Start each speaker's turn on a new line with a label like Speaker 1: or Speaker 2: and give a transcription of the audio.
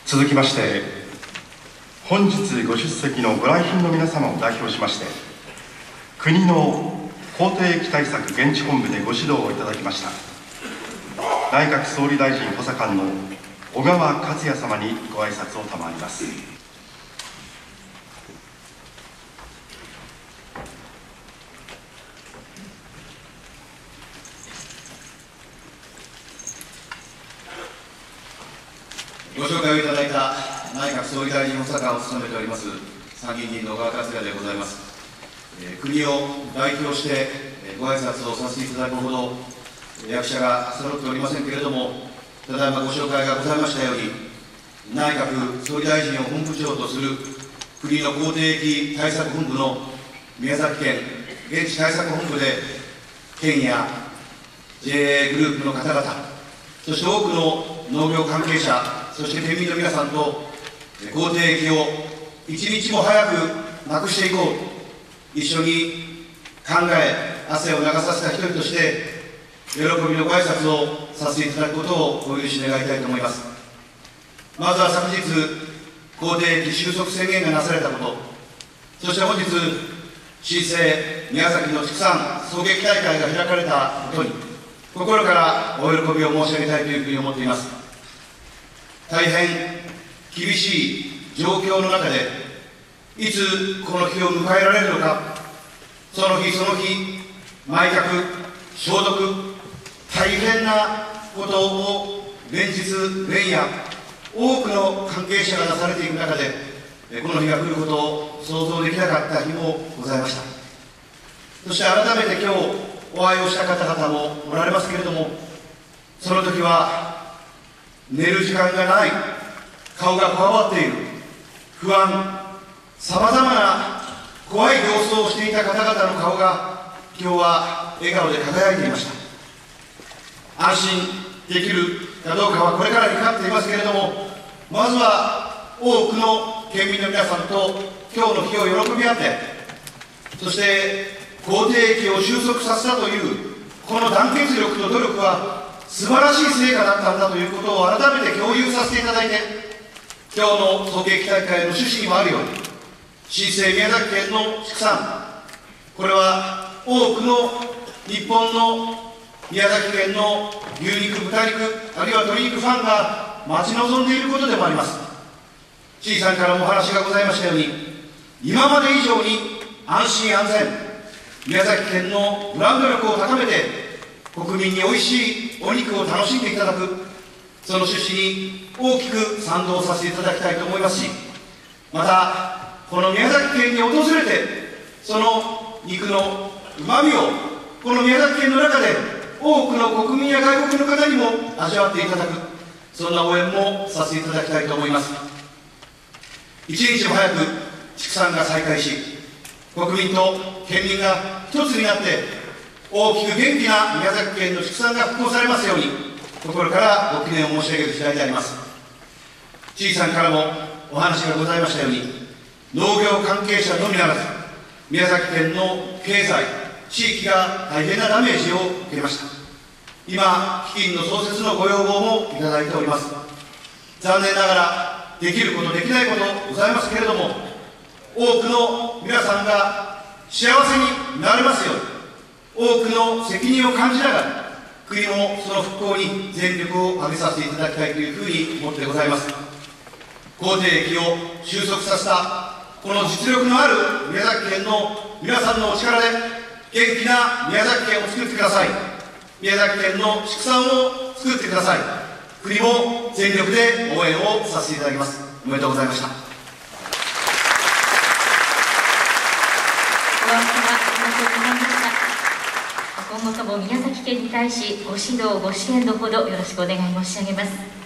Speaker 1: 続きまして、本日ご出席のご来賓の皆様を代表しまして、国の公定期対策現地本部でご指導をいただきました内閣総理大臣補佐官の小川勝也様にご挨拶を賜ります。
Speaker 2: ご紹介をいただいた内閣総理大臣補佐官を務めております参議院議員の小川勝也でございます。国を代表してご挨拶をさせていただくほど役者が揃っておりませんけれども、ただいまご紹介がございましたように、内閣総理大臣を本部長とする国の公定期対策本部の宮崎県現地対策本部で、県や JA グループの方々、そして多くの農業関係者、そして県民の皆さんと公定期を一日も早くなくしていこう、一緒に考え、汗を流させた一人として、喜びのご挨拶をさせていただくことをお許し願いたいと思います。まずは昨日、公定期収束宣言がなされたこと、そして本日、新生宮崎の畜産双撃大会が開かれたことに、心からお喜びを申し上げたいというふうに思っています。大変厳しい状況の中で、いつこの日を迎えられるのか、その日その日、埋却、消毒、大変なことを連日連夜、多くの関係者がなされていく中で、この日が来ることを想像できなかった日もございました。そして改めて今日お会いをした方々もおられますけれども、その時は寝る時間がない、顔がこわばっている、不安、さまざまな怖い様子をしていた方々の顔が今日は笑顔で輝いていました。安心できるかどうかはこれからにかかっていますけれども、まずは多くの県民の皆さんと今日の日を喜び合って、そして公定期を収束させたというこの団結力と努力は素晴らしい成果だったんだということを改めて共有させていただいて、今日の双撃大会の趣旨にもあるように、新生宮崎県の畜産、これは多くの日本の宮崎県の牛肉、豚肉、あるいは鶏肉ファンが待ち望んでいることでもあります。知事さんからもお話がございましたように、今まで以上に安心安全、宮崎県のブランド力を高めて、国民においしいお肉を楽しんでいただく、その趣旨に大きく賛同させていただきたいと思いますし、また、この宮崎県に訪れて、その肉のうまみを、この宮崎県の中で、多くの国民や外国の方にも味わっていただく、そんな応援もさせていただきたいと思います。一日も早く畜産が再開し、国民と県民が一つになって、大きく元気な宮崎県の畜産が復興されますように、心からご祈念を申し上げる次第であります。知事さんからもお話がございましたように、農業関係者のみならず、宮崎県の経済、地域が大変なダメージを受けました。今、基金の創設のご要望もいただいております。残念ながら、できること、できないことございますけれども、多くの皆さんが幸せになれますように、多くの責任を感じながら、国もその復興に全力を挙げさせていただきたいというふうに思ってございます。公定期を収束させた、この実力のある宮崎県の皆さんのお力で、元気な宮崎県を作ってください。宮崎県の畜産を作ってください。国も全力で応援をさせていただきます。おめでとうございました。
Speaker 3: 今後とも宮崎県に対しご指導、ご支援のほどよろしくお願い申し上げます。